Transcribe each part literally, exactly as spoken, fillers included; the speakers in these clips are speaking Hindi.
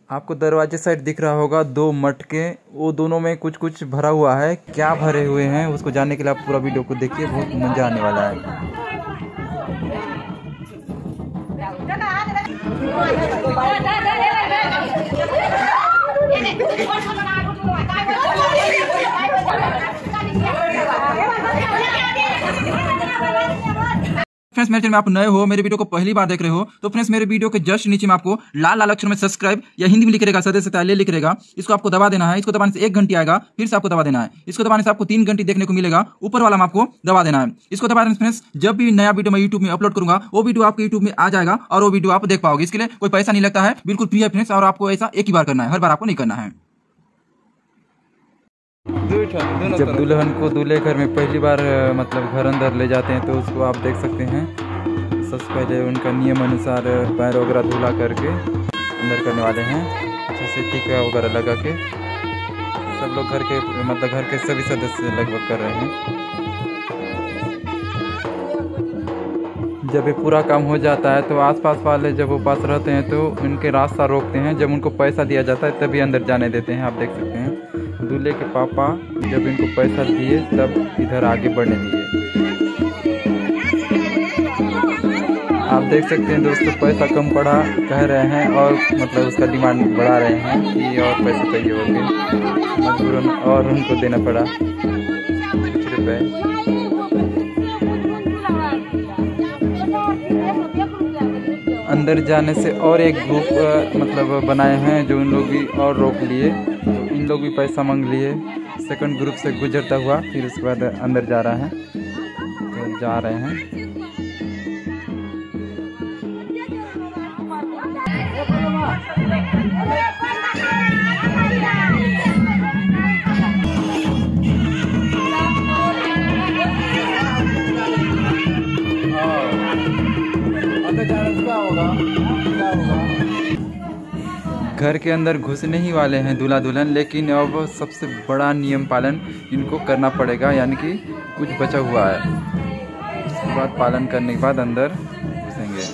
आपको दरवाजे साइड दिख रहा होगा दो मटके, वो दोनों में कुछ कुछ भरा हुआ है। क्या भरे हुए हैं उसको जानने के लिए आप पूरा वीडियो को देखिए, बहुत मजा आने वाला है। फ्रेंड्स मेरे चैनल में आप नए हो, मेरे वीडियो को पहली बार देख रहे हो तो फ्रेंड्स मेरे वीडियो के जस्ट नीचे में आपको लाल लाल अक्षर में सब्सक्राइब या हिंदी में लिख रहेगा सदस्यता ले लिख रहेगा, इसको आपको दबा देना है। इसको दबाने से एक घंटी आएगा, फिर से आपको दबा देना है। इसको दबाने से आपको तीन घंटी देखने को मिलेगा, ऊपर वाला में आपको दबा देना है। इसको दबा देना फ्रेंड्स, जब भी नया वीडियो मैं यूट्यूब में अपलोड करूंगा वो वीडियो आपके यूट्यूब में आ जाएगा और वो वीडियो आप देख पाओगे। इसके लिए कोई पैसा नहीं लगता है, बिल्कुल फ्री है फ्रेंड्स, और आपको ऐसा एक ही बार करना है, हर बार आपको नहीं करना है। जब दुल्हन को दूल्हे घर में पहली बार मतलब घर अंदर ले जाते हैं तो उसको आप देख सकते हैं, सबसे पहले उनका नियम अनुसार पैर वगैरह धुला करके अंदर करने वाले हैं, अच्छे से टीका वगैरह लगा के। सब लोग घर के मतलब घर के सभी सदस्य लगभग कर रहे हैं। जब ये पूरा काम हो जाता है तो आसपास वाले जब वो पास रहते हैं तो उनके रास्ता रोकते हैं। जब उनको पैसा दिया जाता है तभी अंदर जाने देते हैं। आप देख सकते हैं दूल्हे के पापा जब इनको पैसा दिए तब इधर आगे बढ़ने दिए। आप देख सकते हैं दोस्तों, पैसा कम पड़ा कह रहे हैं और मतलब उसका डिमांड बढ़ा रहे हैं कि और पैसे चाहिए होंगे, मजबूरन और उनको देना पड़ा कुछ रुपए। अंदर जाने से और एक ग्रुप मतलब बनाए हैं जो उन लोग भी और रोक लिए, तो इन लोग भी पैसा मांग लिए। सेकंड ग्रुप से गुजरता हुआ फिर उसके बाद अंदर जा रहा है, तो जा रहे हैं। घर के अंदर घुसने ही वाले हैं दूल्हा दुल्हन, लेकिन अब सबसे बड़ा नियम पालन इनको करना पड़ेगा, यानी कि कुछ बचा हुआ है, उसके बाद पालन करने के बाद अंदर घुसेंगे।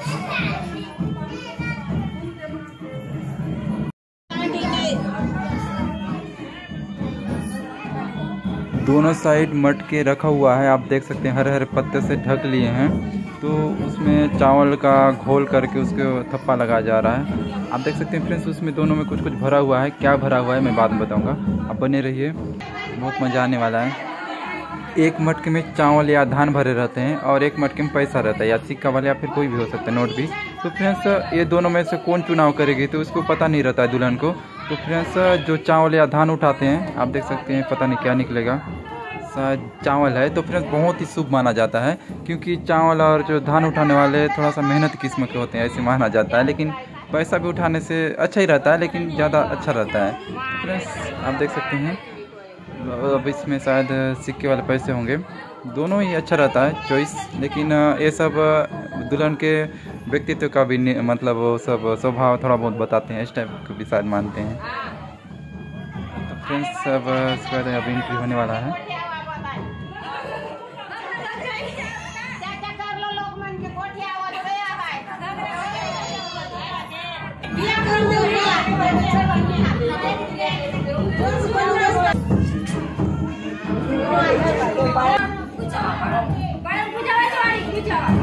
दोनों साइड मटके रखा हुआ है, आप देख सकते हैं हरे हरे पत्ते से ढक लिए हैं, तो उसमें चावल का घोल करके उसको थप्पा लगाया जा रहा है। आप देख सकते हैं फ्रेंड्स उसमें दोनों में कुछ कुछ भरा हुआ है, क्या भरा हुआ है मैं बाद में बताऊंगा, आप बने रहिए, बहुत मज़ा आने वाला है। एक मटके में चावल या धान भरे रहते हैं और एक मटके में पैसा रहता है, या सिक्का वाला या फिर कोई भी हो सकता है, नोट भी। तो फ्रेंड्स ये दोनों में से कौन चुनाव करेगी तो उसको पता नहीं रहता है दुल्हन को। तो फ्रेंड्स जो चावल या धान उठाते हैं, आप देख सकते हैं पता नहीं क्या निकलेगा, शायद चावल है। तो फ्रेंड्स बहुत ही शुभ माना जाता है, क्योंकि चावल और जो धान उठाने वाले थोड़ा सा मेहनत किस्म के होते हैं ऐसे माना जाता है, लेकिन पैसा भी उठाने से अच्छा ही रहता है, लेकिन ज़्यादा अच्छा रहता है। फ्रेंड्स आप देख सकते हैं अब इसमें शायद सिक्के वाले पैसे होंगे, दोनों ही अच्छा रहता है चॉइस, लेकिन ये सब दुल्हन के व्यक्तित्व का भी मतलब वो सब स्वभाव थोड़ा बहुत बताते हैं, इस टाइप को भी शायद मानते हैं। तो फ्रेंड्स अब इसके बाद अब एंट्री होने वाला है। पूजा